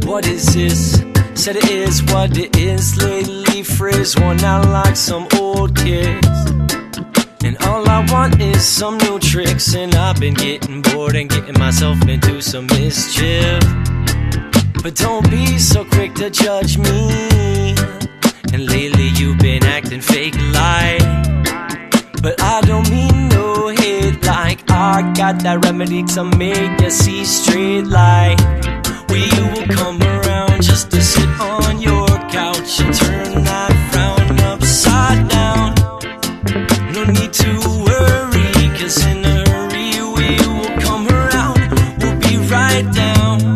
What is this? Said it is what it is. Lately frizz worn out like some old kids, and all I want is some new tricks. And I've been getting bored and getting myself into some mischief. But don't be so quick to judge me. And lately you've been acting fake like, but I don't mean no hate. Like I got that remedy to make you see straight light. We will come around just to sit on your couch and turn that frown upside down. No need to worry, 'cause in a hurry we will come around. We'll be right down.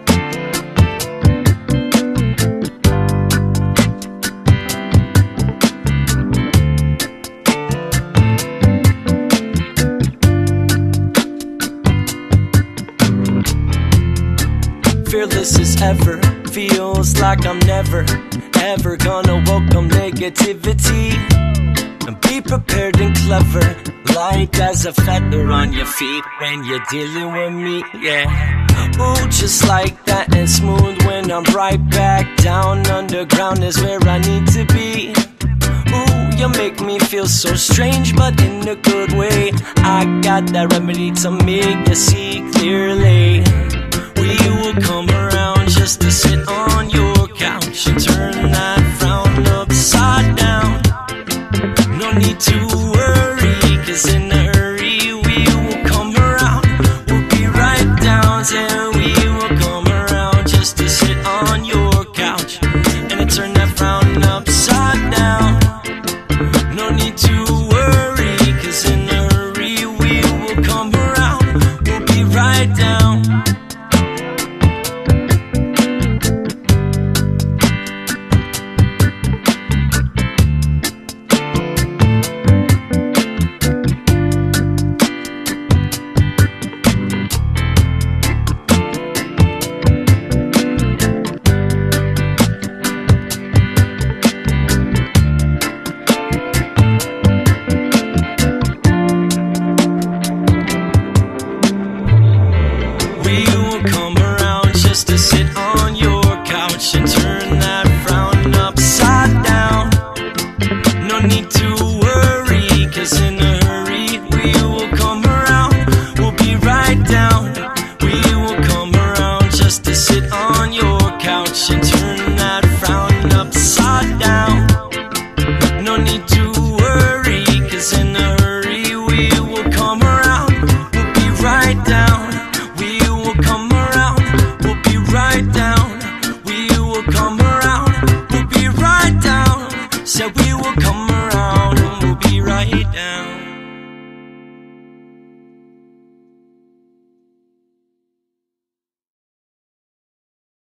Fearless as ever, feels like I'm never, ever gonna welcome negativity. And be prepared and clever, light as a feather on your feet when you're dealing with me, yeah. Ooh, just like that, and smooth when I'm right back down. Underground is where I need to be. Ooh, you make me feel so strange, but in a good way. I got that remedy to make you see clearly. We will come around just to sit on your couch and turn that frown upside down. No need to